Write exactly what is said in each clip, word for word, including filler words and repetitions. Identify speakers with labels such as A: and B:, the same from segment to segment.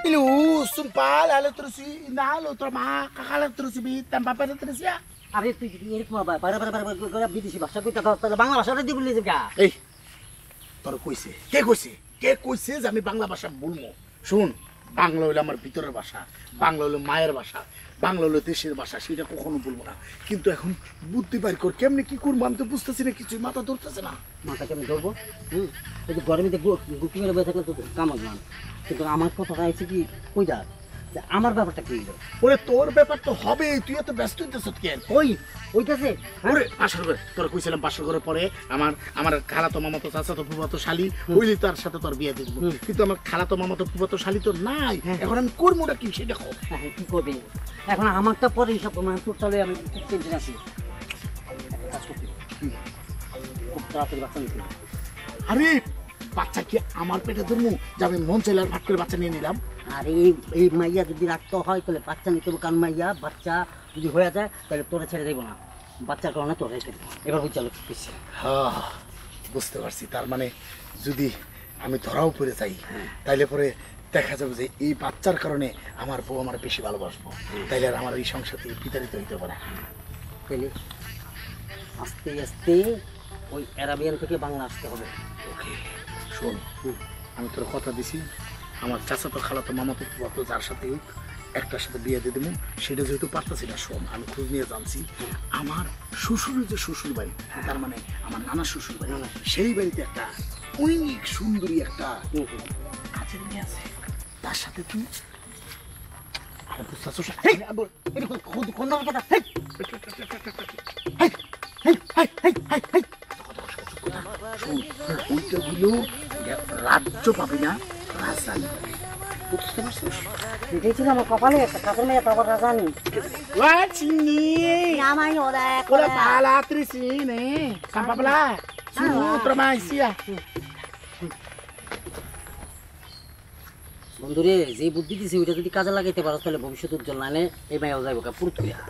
A: Ilu, sumpah, lalu terus inalo terma, kakak terus bi tanpa pada terus ya.
B: আরে তুই এরকম বারে বারে বারে করে বিদেশি ভাষা কইতা তাহলে বাংলা ভাষাটা দি বললি যা
A: এই তোর কইছে কে কইছে কে কইছে যে আমি বাংলা ভাষা বলবো শুন বাংলা হলো আমার ভিতরের ভাষা বাংলা হলো মায়ের ভাষা বাংলা হলো দেশের ভাষা সেটা কখনো বলবো না কিন্তু এখন বুদ্ধি বাইর কর কেমনে কি করব আমি তো বুঝতেছি না কিছু মাথা ধরতেছে না
B: মাথা কেমন ধরবো হুম এই যে গরমে গুটি মেরে বসে থাকলে তো কামড় না কিন্তু আমার কথাটা আছে কি কইদা আমার ব্যাপারটা কি হলো
A: ওরে তোর ব্যাপার তো হবে তুই এত ব্যস্ত হইতেছ কেন
B: ওই ওইটাছে
A: ওরে পাশের ঘরে তোর কইছিলাম পাশের ঘরে পরে আমার আমার খালাতো মামাতো চাচাতো ফুফাতো শালি হইলি তার সাথে তোর বিয়ে দিব কিন্তু আমার খালাতো মামাতো ফুফাতো শালি তো নাই এখন আমি করবোটা কি সেটা কও
B: হ্যাঁ কি করবে এখন আমারটা পরে হিসাব মানে তোর চলে আমি খুব টেনশন আছি খুব তাড়াতাড়ি বাচ্চা নিতে
A: আরে বাচ্চা কি আমার পেটে ধরমু যে আমি মন চাইলে ভাট করে বাচ্চা নিয়ে নিলাম
B: আর এই এই মাইয়া যদি রাখতে হয় তাহলে বাচ্চা নিতে হবে কারণ মাইয়া বাচ্চা যদি হয়ে যায় তাহলে তোরা ছেড়ে দেবো না বাচ্চার কারণে তোরা রেখে দেবো এবার বুঝতে পারছি পিছিয়ে
A: হ্যাঁ বুঝতে পারছি তার মানে যদি আমি ধরাও পড়ে যাই তাইলে পরে দেখা যাবে যে এই বাচ্চার কারণে আমার বউ আমার বেশি ভালোবাসবো তাইলে আর আমার এই সংসার থেকে বিতাড়িত হইতে পারে
B: তাইলে আস্তে আস্তে ওই অ্যারাবিয়ান থেকে বাংলা আসতে হবে
A: ওকে শোন আমি তোর কথা দিছি আমার চাচাতো খালাতো মামাতো ফুফাতো যার সাথে হোক একটার সাথে বিয়ে দিয়ে দেবো সেটা যেহেতু পারতেছি না শোন আমি খোঁজ নিয়ে জানছি আমার শ্বশুরের যে শ্বশুর বাড়ি তার মানে আমার নানা শ্বশুর বাড়ি সেই বাড়িতে একটা অনেক সুন্দরী একটা কাজের মেয়ে আছে তার সাথে তুই রাজ্য পাবি না রাজধানী
B: বুঝতে পারছিস এটাই ছিল আমার কপালে একটা কাজের মেয়ে তারপর রাজধানী বন্ধুরে যে বুদ্ধি দিছি ওইটা যদি কাজে লাগাইতে পারো তাহলে ভবিষ্যৎ উজ্জ্বল নাহলে এই মাইয়াও যাইব কা পুরুত কইয়া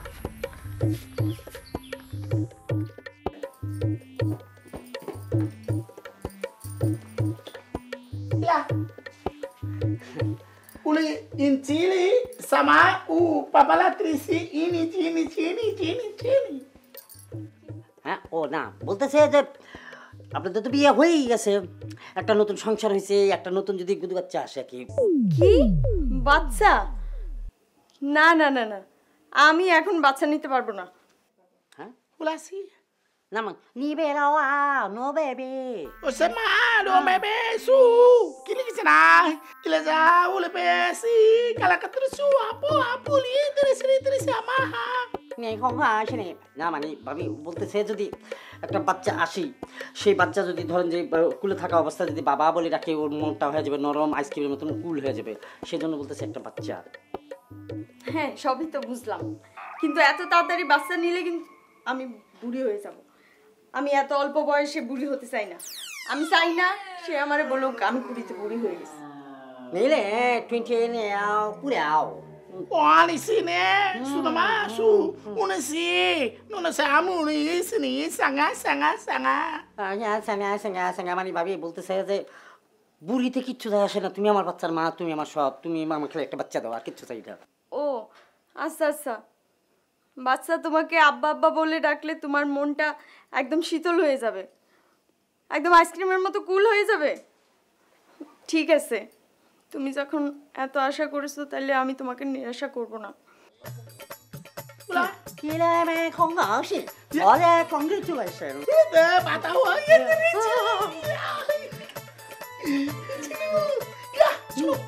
A: Uli incili sama u papalatrisi ini cini cini cini cini.
B: হ্যাঁ ও না বলতেছে যে আপনাদের তো বিয়ে হয়েই গেছে একটা নতুন সংসার হয়েছে একটা নতুন যদি গুদু বাচ্চা আসে কি
C: কি বাচ্চা না না না না আমি এখন বাচ্চা নিতে পারবো না
B: হ্যাঁ
A: Ulasi.
B: না মা নিবে রাও আ নো baby
A: O sama do bebe su. Kili kisana. Kila za ule besi. Kala katrusu apo apo li terisi terisi amaha.
B: নেই খঙ্গা আসেনি না মানে ভাবি বলতেছে যদি একটা বাচ্চা আসি সেই বাচ্চা যদি ধরেন যে কুলে থাকা অবস্থায় যদি বাবা বলে ডাকে ওর মনটা হয়ে যাবে নরম আইসক্রিমের মতন কুল হয়ে যাবে সেই জন্য বলতেছে একটা বাচ্চা
C: হ্যাঁ সবই তো বুঝলাম কিন্তু এত তাড়াতাড়ি বাচ্চা নিলে কিন্তু আমি বুড়ি হয়ে যাব আমি এত অল্প বয়সে বুড়ি হতে চাই না আমি চাই না সে আমারে বলুক আমি কুড়িতে বুড়ি হয়ে গেছি
B: নিলে টোয়েন্টি নেও পুরে আও
A: Olha esse né, sudah masuk. Una sih, nuna samu nih sini sangat sangat sangat.
B: আয়া সাঙ্গা সাঙ্গা সাঙ্গা মানে ভাবি বলতেছে যে বুড়িতে কিচ্ছু যায় আসে না তুমি আমার বাচ্চার মা তুমি আমার সব তুমি আমাকে একটা বাচ্চা দাও আর কিচ্ছু চাই না
C: ও আচ্ছা আচ্ছা বাচ্চা তোমাকে আব্বা আব্বা বলে ডাকলে তোমার মনটা একদম শীতল হয়ে যাবে একদম আইসক্রিমের মতো কুল হয়ে যাবে ঠিক আছে তুমি যখন এত আশা করেছো তাহলে আমি তোমাকে নিরাশা করব না
B: কিলে মে খঙ্গা আসে আরে congratulation
A: Itu patah wah ya terisi. Ya, cuma